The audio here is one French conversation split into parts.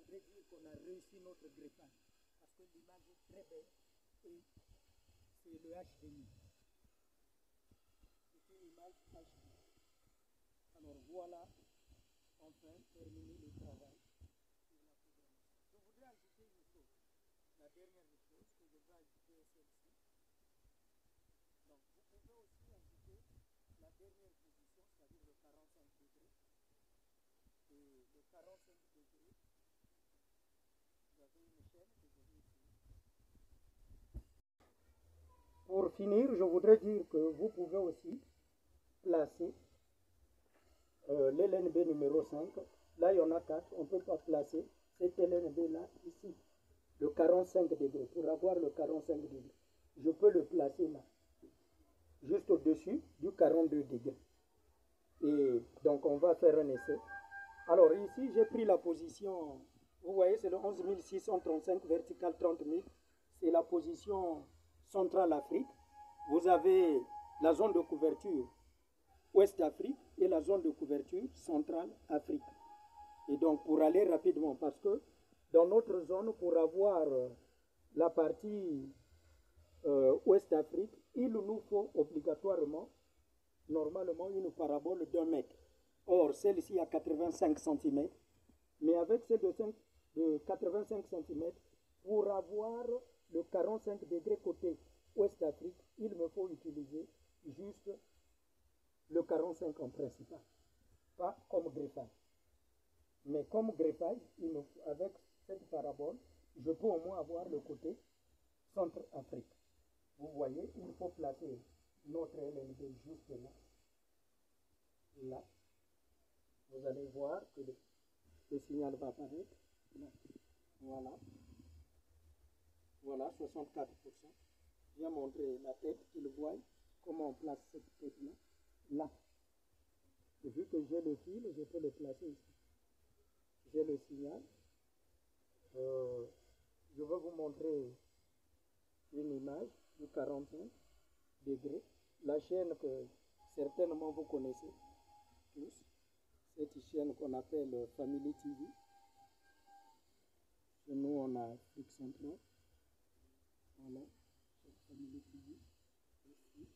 voudrais dire qu'on a réussi notre greffage. Parce que l'image est très belle et c'est le HDMI. C'est une image HD. Alors voilà, enfin, terminé le travail. Je voudrais ajouter une chose. La dernière chose que je vais ajouter est celle-ci. Donc vous pouvez aussi ajouter la dernière position, c'est-à-dire le 45 degrés. Et le 45 degrés, vous avez une chaîne que je vais utiliser. Pour finir, je voudrais dire que vous pouvez aussi placer l'LNB numéro 5. Là, il y en a 4. On ne peut pas placer cet LNB là, ici, le 45 degrés. Pour avoir le 45 degrés, je peux le placer là, juste au-dessus du 42 degrés. Et donc, on va faire un essai. Alors, ici, j'ai pris la position, vous voyez, c'est le 11 635 vertical 30 000. C'est la position centrale Afrique. Vous avez la zone de couverture Ouest Afrique et la zone de couverture centrale Afrique. Et donc, pour aller rapidement, parce que dans notre zone, pour avoir la partie Ouest Afrique, il nous faut obligatoirement, normalement, une parabole d'1 mètre. Or, celle-ci a 85 cm. Mais avec celle de 85 cm, pour avoir le 45 degrés côté Ouest Afrique, il me faut utiliser juste le 45 en principal, pas comme greffage. Mais comme greffage, avec cette parabole, je peux au moins avoir le côté Centre-Afrique. Vous voyez, il faut placer notre LNB juste là. Là. Vous allez voir que le signal va apparaître. Là. Voilà. Voilà, 64%. Je viens montrer la tête, qu'ils voient comment on place cette tête-là. Là. Et vu que j'ai le fil, je peux le placer ici. J'ai le signal. Je vais vous montrer une image du 45 degrés. La chaîne que certainement vous connaissez tous. Cette chaîne qu'on appelle Family TV. Chez nous, on a Afrique centrale. Voilà. Family TV. Ici.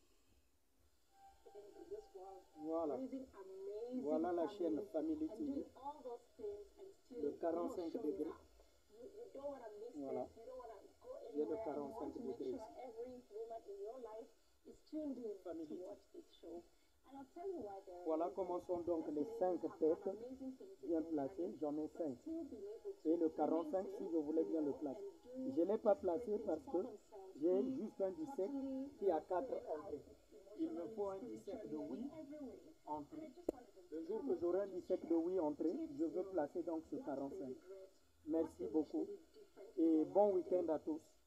Voilà. Voilà la chaîne Family TV. Le 45 degrés. Voilà. J'ai le 45 degrés ici. Family TV. Voilà comment sont donc les 5 têtes bien placées. J'en ai 5. Et le 45 si je voulais bien le placer. Je ne l'ai pas placé parce que j'ai juste un 17 qui a 4 entrées. Il me faut un 17 de oui entrée. Le jour que j'aurai un 17 de oui entrée, je veux placer donc ce 45. Merci beaucoup et bon week-end à tous.